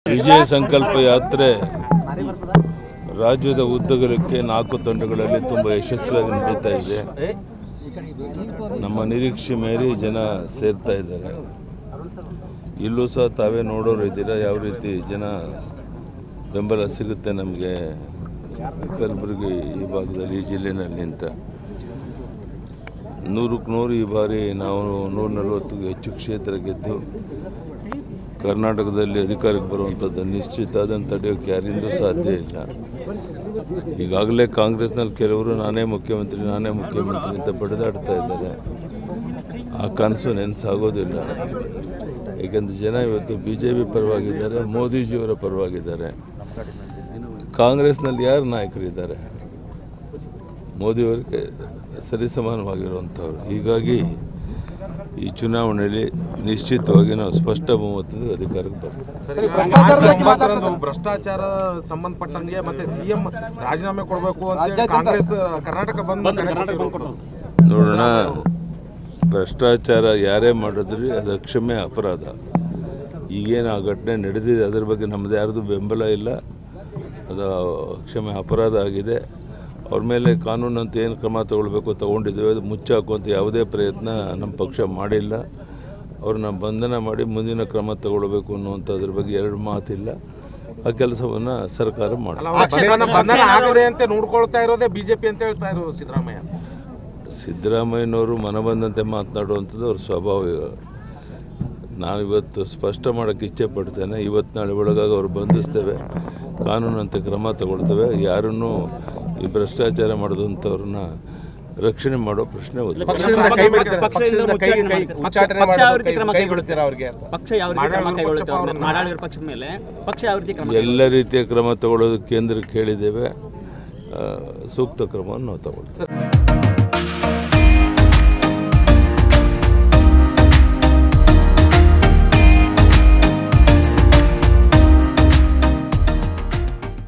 ವಿಜಯ ಸಂಕಲ್ಪ ಯಾತ್ರೆ ರಾಜ್ಯದ ಉದ್ದಗಲಕ್ಕೆ 4 ತಂಡಗಳಲ್ಲಿ ತುಂಬ ಯಶಸ್ವಿಯಾಗಿ ನಡೀತಾ ಇದೆ. ನಮ್ಮ ನಿರೀಕ್ಷೆ ಮೇರೆ ಜನ ಸೇರ್ತಾ ಇದ್ದಾರೆ. ಇಲ್ಲೂ ಸಹ ತಾವೇ ನೋಡೋರು ಇದ್ದೀರಾ ಯಾವ ರೀತಿ ಜನ ಬೆಂಬಲ ಸಿಗುತ್ತೆ ನಮಗೆ ಕಲಬುರಗಿ ಈ ಭಾಗದಲ್ಲಿ ಈ ಜಿಲ್ಲೆಯಲ್ಲಿ ಅಂತ. 100ಕ್ಕೆ 100 ಈ ಬಾರಿ ನಾವು 140ಕ್ಕೂ ಹೆಚ್ಚು ಕ್ಷೇತ್ರ ಗೆದ್ದು ಕರ್ನಾಟಕದಲ್ಲಿ ಅಧಿಕಾರಕ್ಕೆ ಬರುವಂಥದ್ದು ನಿಶ್ಚಿತ. ಅದನ್ನು ತಡೆಯೋಕ್ಕೆ ಯಾರಿಂದೂ ಸಾಧ್ಯ ಇಲ್ಲ. ಈಗಾಗಲೇ ಕಾಂಗ್ರೆಸ್ನಲ್ಲಿ ಕೆಲವರು ನಾನೇ ಮುಖ್ಯಮಂತ್ರಿ ಅಂತ ಬಡಿದಾಡ್ತಾ ಇದ್ದಾರೆ. ಆ ಕನಸು ನೆನಸಾಗೋದಿಲ್ಲ. ಏಕೆಂದರೆ ಜನ ಇವತ್ತು BJP ಪರವಾಗಿದ್ದಾರೆ, ಮೋದಿಜಿಯವರ ಪರವಾಗಿದ್ದಾರೆ. ಕಾಂಗ್ರೆಸ್ನಲ್ಲಿ ಯಾರು ನಾಯಕರಿದ್ದಾರೆ? ಮೋದಿಯವರಿಗೆ ಸರಿಸಮಾನವಾಗಿರುವಂಥವ್ರು. ಹೀಗಾಗಿ ಈ ಚುನಾವಣೆಯಲ್ಲಿ ನಿಶ್ಚಿತವಾಗಿ ನಾವು ಸ್ಪಷ್ಟ ಬಹುಮತದ ಅಧಿಕಾರಕ್ಕೆ ಬರ್ತೀವಿ. ಭ್ರಷ್ಟಾಚಾರ ಸಂಬಂಧಪಟ್ಟಂಗೆ ಮತ್ತೆ CM ರಾಜೀನಾಮೆ ಕೊಡಬೇಕು ಅಂತ ಕಾಂಗ್ರೆಸ್ ಕರ್ನಾಟಕ ಬಂದ್ ನೋಡೋಣ. ಭ್ರಷ್ಟಾಚಾರ ಯಾರೇ ಮಾಡಿದ್ರಿ ಅದು ಅಕ್ಷಮ್ಯ ಅಪರಾಧ. ಈಗೇನು ಆ ಘಟನೆ ನಡೆದಿದೆ ಅದರ ಬಗ್ಗೆ ನಮ್ಮದು ಯಾರ್ದು ಬೆಂಬಲ ಇಲ್ಲ. ಅದು ಅಕ್ಷಮ್ಯ ಅಪರಾಧ ಆಗಿದೆ. ಅವ್ರ ಮೇಲೆ ಕಾನೂನಂತ ಏನು ಕ್ರಮ ತಗೊಳ್ಬೇಕು ತಗೊಂಡಿದ್ದೇವೆ. ಅದು ಮುಚ್ಚಾಕುವಂಥ ಯಾವುದೇ ಪ್ರಯತ್ನ ನಮ್ಮ ಪಕ್ಷ ಮಾಡಿಲ್ಲ. ಅವ್ರನ್ನ ಬಂಧನ ಮಾಡಿ ಮುಂದಿನ ಕ್ರಮ ತಗೊಳ್ಬೇಕು ಅನ್ನುವಂಥದ್ರ ಬಗ್ಗೆ ಎರಡು ಮಾತಿಲ್ಲ. ಆ ಕೆಲಸವನ್ನು ಸರ್ಕಾರ ಮಾಡಿ ಅಂತ ನೋಡ್ಕೊಳ್ತಾ ಇರೋದೇ BJP ಅಂತ ಹೇಳ್ತಾ ಇರೋದು ಸಿದ್ದರಾಮಯ್ಯನವರು ಮನಬಂದಂತೆ ಮಾತನಾಡುವಂಥದ್ದು ಅವ್ರ ಸ್ವಭಾವ. ನಾವಿವತ್ತು ಸ್ಪಷ್ಟ ಮಾಡೋಕ್ಕೆ ಇಚ್ಛೆ ಪಡ್ತೇನೆ. ಇವತ್ತು ನಾಳೆ ಒಳಗಾಗಿ ಅವ್ರು ಬಂಧಿಸ್ತೇವೆ, ಕಾನೂನಂತೆ ಕ್ರಮ ತಗೊಳ್ತೇವೆ. ಯಾರನ್ನೂ ಈ ಭ್ರಷ್ಟಾಚಾರ ಮಾಡಿದಂಥವ್ರನ್ನ ರಕ್ಷಣೆ ಮಾಡೋ ಪ್ರಶ್ನೆ ಎಲ್ಲ ರೀತಿಯ ಕ್ರಮ ತಗೊಳ್ಳೋದು ಕೇಂದ್ರಕ್ಕೆ ಹೇಳಿದ್ದೇವೆ. ಸೂಕ್ತ ಕ್ರಮವನ್ನು ನಾವು ತಗೊಳ್ತೇವೆ.